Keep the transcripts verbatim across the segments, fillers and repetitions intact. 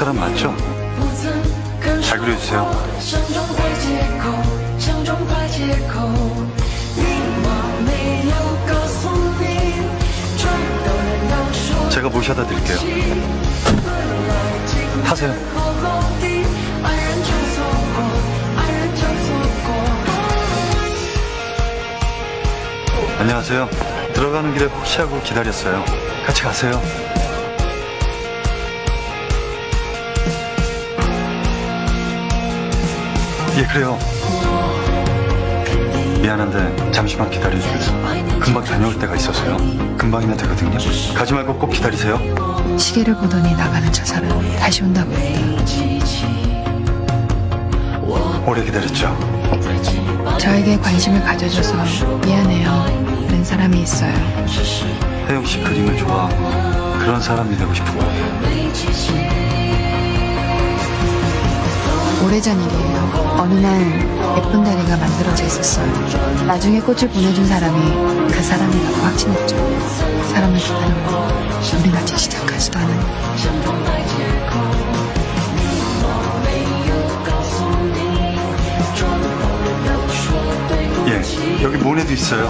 사람 맞죠? 잘 그려주세요. 제가 모셔다 드릴게요. 타세요. 안녕하세요. 들어가는 길에 혹시 하고 기다렸어요. 같이 가세요. 예, 그래요. 미안한데 잠시만 기다려줄래요? 금방 다녀올 때가 있어서요. 금방이면 되거든요. 가지 말고 꼭 기다리세요. 시계를 보더니 나가는 저 사람 다시 온다고 했다. 오래 기다렸죠? 저에게 관심을 가져줘서 미안해요 라는 사람이 있어요. 혜영 씨 그림을 좋아하고 그런 사람이 되고 싶은 거예요. 오래전 일이에요. 어느 날 예쁜 다리가 만들어져 있었어요. 나중에 꽃을 보내준 사람이 그 사람이라고 확신했죠. 사람을 기다렸고 우린 아직 시작하지도 않았는데. 예, 여기 모네도 있어요.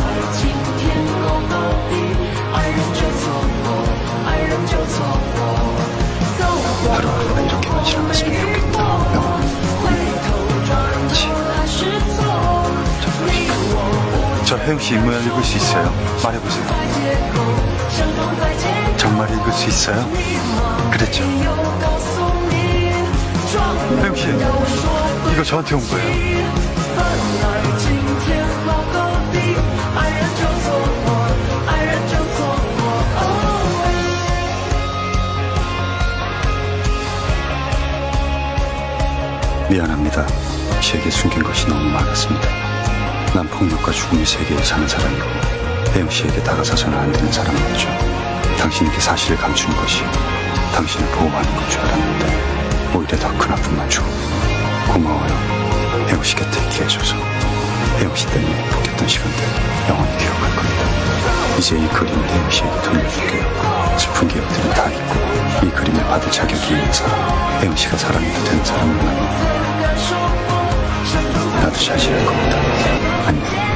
하루하루가 이렇게만 지나갔으면 좋겠다. 저 혜영 씨 입모양 읽을 수 있어요? 말해보세요. 정말 읽을 수 있어요? 그랬죠? 혜영 씨, 이거 저한테 온 거예요. 미안합니다. 제게 숨긴 것이 너무 많았습니다. 난 폭력과 죽음의 세계에 사는 사람이고 혜영 씨에게 다가서서는 안 되는 사람이었죠. 당신에게 사실을 감추는 것이 당신을 보호하는 건 줄 알았는데 오히려 더 큰 아픔만 주고. 고마워요. 혜영 씨 곁에 있게 해줘서. 혜영 씨 때문에 행복했던 시간들 영원히 기억할 겁니다. 이제 이 그림을 혜영 씨에게 돌려줄게요. 슬픈 기억들은 다 잊고 이 그림을 받을 자격이 있는 사람, 혜영 씨가 사랑해도 되는 사람을 만나. 나도 잘 지낼 겁니다. 안녕.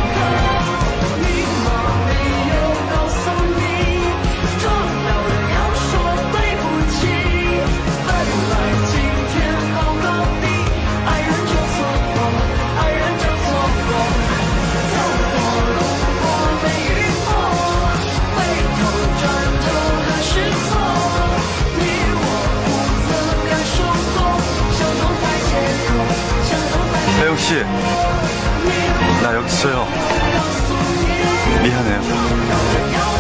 혜영 씨, 나 여기 있어요. 미안해요.